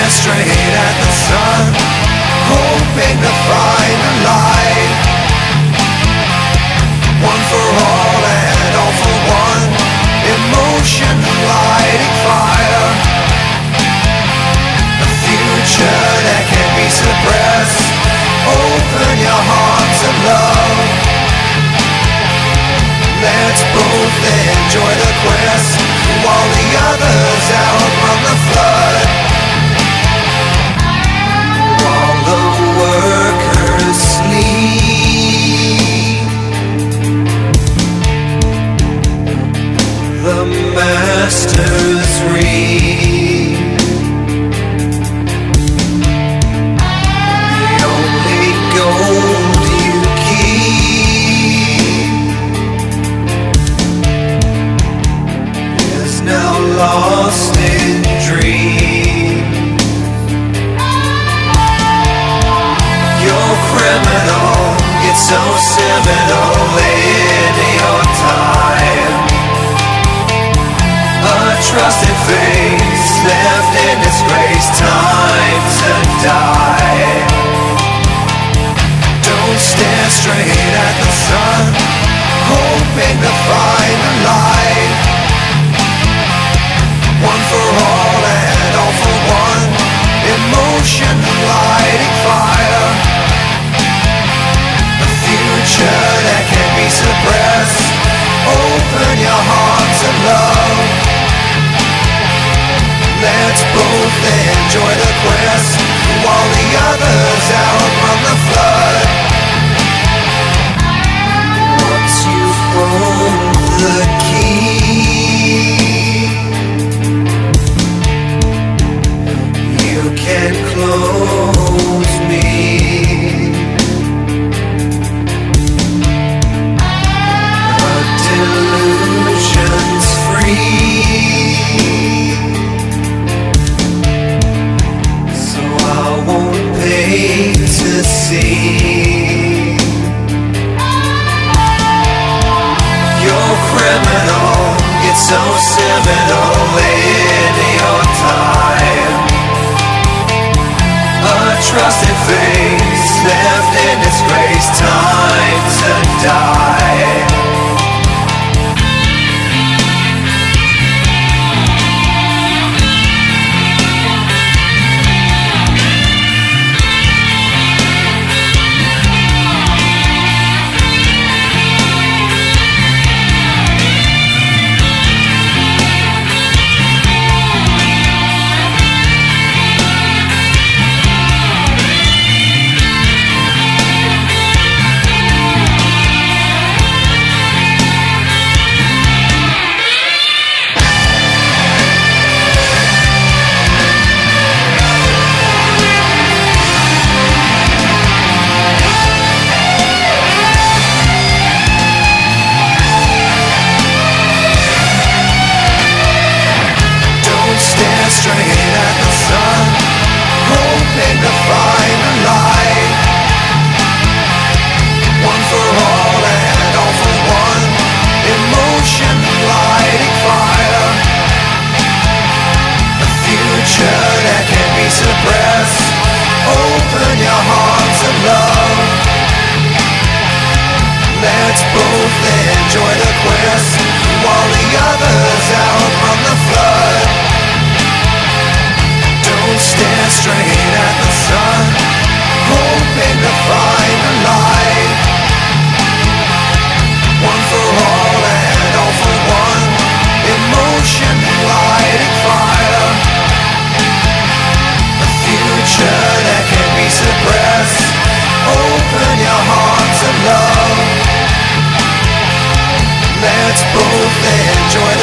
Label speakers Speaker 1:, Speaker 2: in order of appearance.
Speaker 1: straight at the sun, hoping to find a light. One for all and all for one, emotion lighting fire. A future that can't be suppressed. Open your heart to love. Let's both enjoy the quest while the others outrun the flood. While the workers sleep, the masters reap. The only gold you keep is now lost in dreams. You're criminal, it's so seminal in your time. A trusted face left in disgrace, time to die. Don't stare straight at the sun, hoping to find a light. One for all and all for one, emotion lighting fire. A future that can't be suppressed. Open your heart to love. Let's both enjoy the quest while the others outrun the flood. Once you hold the key, you can close me. A delusion's free, so I won't pay to see. You're criminal, it's so seminal in your time. A trusted face left in disgrace, time to die. Straight at the sun, hoping to find a light. One for all and all for one, emotion lighting fire. A future that can't be suppressed. Open your heart to love. Let's both enjoy the quest while the others outrun the flood. Don't stare straight at the sun, hoping to find a light. One for all and all for one, emotion lighting fire. A future that can't be suppressed. Open your heart to love. Let's both enjoy